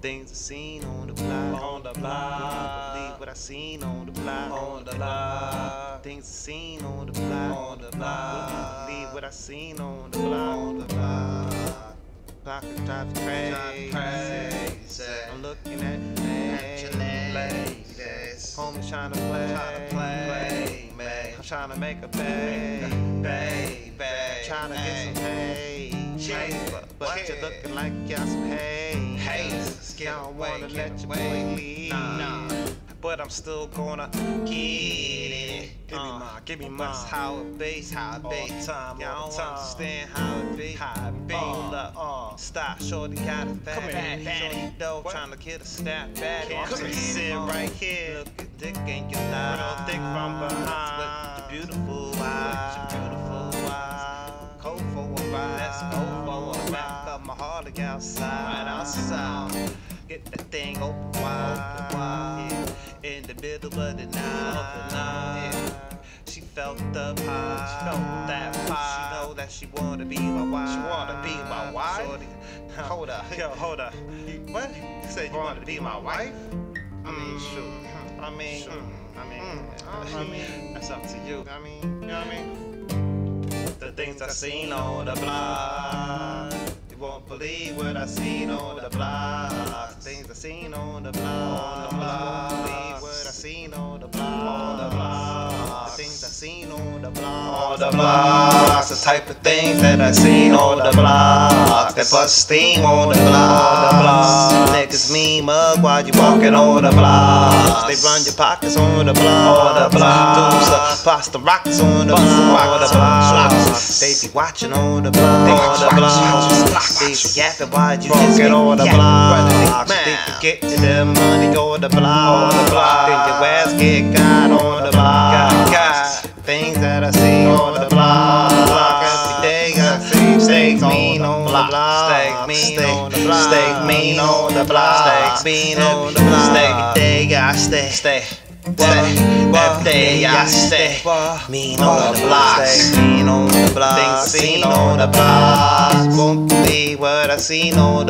things I seen on the block. On the block. Believe what I seen on the block. On the block. Things I seen on the block. On the block. Believe what I seen on the block. On the block. Block is driving crazy. I'm looking at ladies. Homies trying to play, man. I'm trying to make a baby. Trying to get some hay. But you're looking like you got some hay. I don't wanna let your boy leave. But I'm still gonna get it. Give me my how it be. Y'all don't understand how it be. Look, stop, shorty got a fat back. Shorty dope, trying to get a snap back. I'm sit right here. Look at dick and your thigh. Real thick from behind. With the beautiful eyes. Cold for a ride. Let's go for a ride. Got my heart outside. Right outside. Get that thing open wide. Yeah. In the middle of the night. Yeah. She felt the pie. She felt that pie. She know that she wanna be my wife. She wanna be my wife. Shorty. Hold up. Yo, hold up. What? You said you wanted to be my wife? I mean, sure. I mean, that's up to you. I mean, you know what I mean? The things I seen on the block. You won't believe what I seen on the block. Things I seen on the block. You won't believe what I seen on the block. The things I seen on the block. On the block. The type of things that I seen on the block. That bust steam on the block. Niggas mean mug while you walking on the block. They run your pockets on the block. On the block. Pasta rocks on the block. They be watching on the block. On the block. They be yapping while you just get on the block. They be getting their money on the block. On the block. Then your ass get got on the block. Things that I see on the block. Every day I see steak mean on the block. Steak mean on the block. Steak mean on the block. Steak mean on the block. Every day I stay. Every day I stay mean on the block. Mean on the block. Things I seen on the block. Won't believe what I seen on the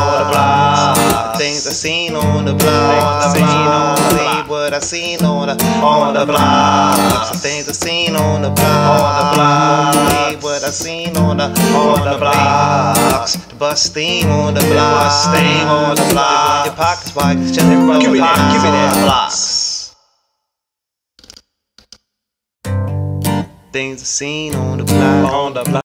block. Things I seen on the block. Won't believe what I seen on the block. Things I seen on the block. Won't believe what I seen on the blocks. The bus steam on the block. Steam on the block. Your pockets while you chillin'. Give me that blocks. Things I seen on the block.